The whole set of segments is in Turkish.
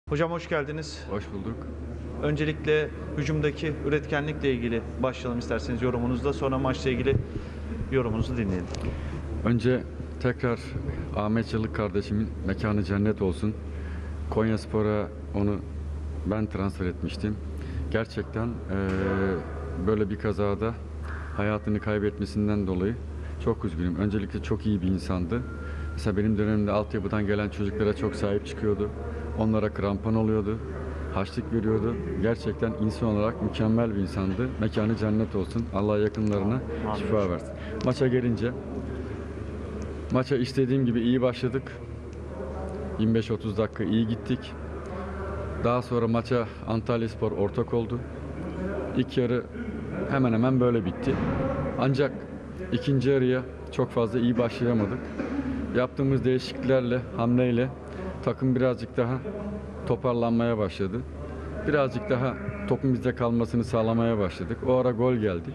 Hocam hoş geldiniz. Hoş bulduk. Öncelikle hücumdaki üretkenlikle ilgili başlayalım isterseniz yorumunuzda. Sonra maçla ilgili yorumunuzu dinleyelim. Önce tekrar Ahmet Çalık kardeşimin mekanı cennet olsun. Konyaspor'a onu ben transfer etmiştim. Gerçekten böyle bir kazada hayatını kaybetmesinden dolayı çok üzgünüm. Öncelikle çok iyi bir insandı. Mesela benim dönemimde altyapıdan gelen çocuklara çok sahip çıkıyordu. Onlara krampon oluyordu. Harçlık veriyordu. Gerçekten insan olarak mükemmel bir insandı. Mekanı cennet olsun. Allah yakınlarına şifa versin. Maça gelince, maça istediğim gibi iyi başladık. 25-30 dakika iyi gittik. Daha sonra maça Antalyaspor ortak oldu. İlk yarı hemen hemen böyle bitti. Ancak ikinci yarıya çok fazla iyi başlayamadık. Yaptığımız değişikliklerle, hamleyle takım birazcık daha toparlanmaya başladı. Birazcık daha topun bizde kalmasını sağlamaya başladık. O ara gol geldi.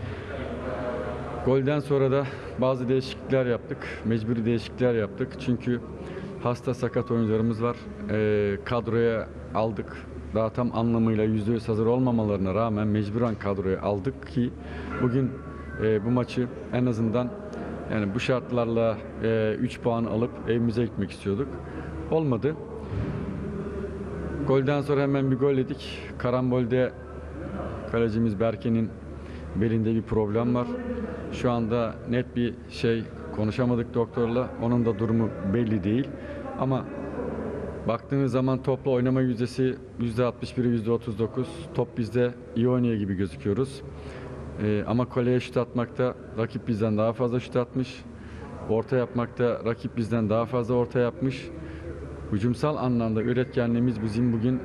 Golden sonra da bazı değişiklikler yaptık. Mecburi değişiklikler yaptık. Çünkü hasta sakat oyuncularımız var. Kadroya aldık. Daha tam anlamıyla %100 hazır olmamalarına rağmen mecburen kadroya aldık ki bugün bu maçı en azından yani bu şartlarla 3 puan alıp evimize gitmek istiyorduk. Olmadı. Golden sonra hemen bir gol yedik. Karambolde kalecimiz Berke'nin belinde bir problem var. Şu anda net bir şey konuşamadık doktorla. Onun da durumu belli değil. Ama baktığınız zaman topla oynama yüzdesi %61'e %39. Top bizde iyi oynuyor gibi gözüküyoruz. Ama kaleye şut atmakta rakip bizden daha fazla şut atmış. Orta yapmakta rakip bizden daha fazla orta yapmış. Hücumsal anlamda üretkenliğimiz bizim bugün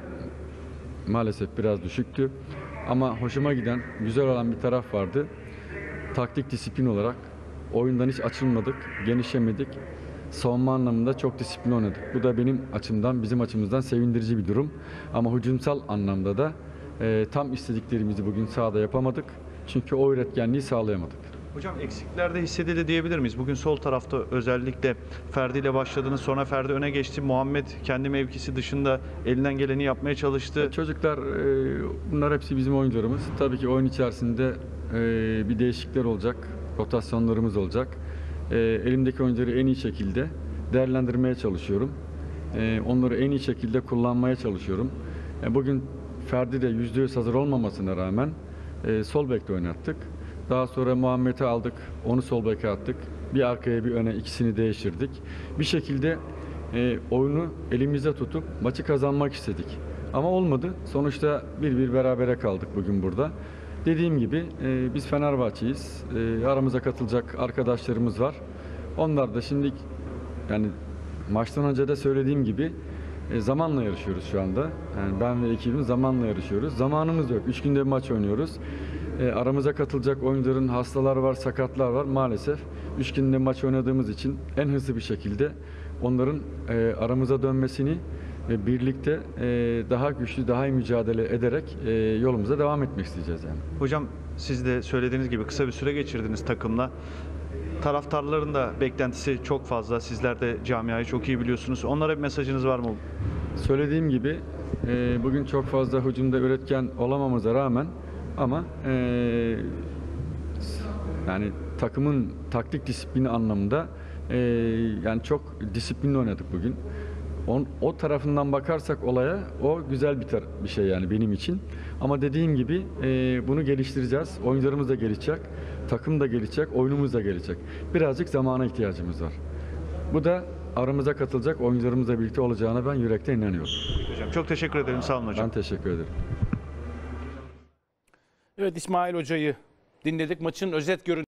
maalesef biraz düşüktü. Ama hoşuma giden, güzel olan bir taraf vardı. Taktik disiplin olarak oyundan hiç açılmadık, genişlemedik. Savunma anlamında çok disiplinli oynadık. Bu da benim açımdan, bizim açımızdan sevindirici bir durum. Ama hücumsal anlamda da tam istediklerimizi bugün sahada yapamadık. Çünkü o üretkenliği sağlayamadık. Hocam eksikler de hissedildi diyebilir miyiz? Bugün sol tarafta özellikle Ferdi ile başladınız. Sonra Ferdi öne geçti. Muhammed kendi mevkisi dışında elinden geleni yapmaya çalıştı. Çocuklar, bunlar hepsi bizim oyuncularımız. Tabii ki oyun içerisinde bir değişiklikler olacak. Rotasyonlarımız olacak. Elimdeki oyuncuları en iyi şekilde değerlendirmeye çalışıyorum. Onları en iyi şekilde kullanmaya çalışıyorum. Bugün Ferdi de %100 hazır olmamasına rağmen sol bekte oynattık. Daha sonra Muhammed'i aldık, onu sol beke attık. Bir arkaya bir öne ikisini değiştirdik. Bir şekilde oyunu elimizde tutup maçı kazanmak istedik. Ama olmadı. Sonuçta 1-1 berabere kaldık bugün burada. Dediğim gibi biz Fenerbahçe'yiz. Aramıza katılacak arkadaşlarımız var. Onlar da şimdi yani maçtan önce de söylediğim gibi zamanla yarışıyoruz şu anda. Yani ben ve ekibim zamanla yarışıyoruz. Zamanımız yok. 3 günde bir maç oynuyoruz. Aramıza katılacak oyuncuların hastalar var, sakatlar var. Maalesef 3 günde maç oynadığımız için en hızlı bir şekilde onların aramıza dönmesini ve birlikte daha güçlü, daha iyi mücadele ederek yolumuza devam etmek isteyeceğiz yani. Hocam siz de söylediğiniz gibi kısa bir süre geçirdiniz takımla. Taraftarların da beklentisi çok fazla. Sizler de camiayı çok iyi biliyorsunuz. Onlara bir mesajınız var mı? Söylediğim gibi bugün çok fazla hücumda üretken olamamıza rağmen ama yani takımın taktik disiplini anlamında yani çok disiplinli oynadık bugün. O tarafından bakarsak olaya o güzel bir şey yani benim için. Ama dediğim gibi bunu geliştireceğiz. Oyuncularımız da gelişecek, takım da gelişecek, oyunumuz da gelişecek. Birazcık zamana ihtiyacımız var. Bu da aramıza katılacak oyuncularımızla birlikte olacağına ben yürekten inanıyorum. Hocam çok teşekkür ederim. Sağ olun hocam. Ben teşekkür ederim. Evet, İsmail Hoca'yı dinledik. Maçın özet görüntüsü.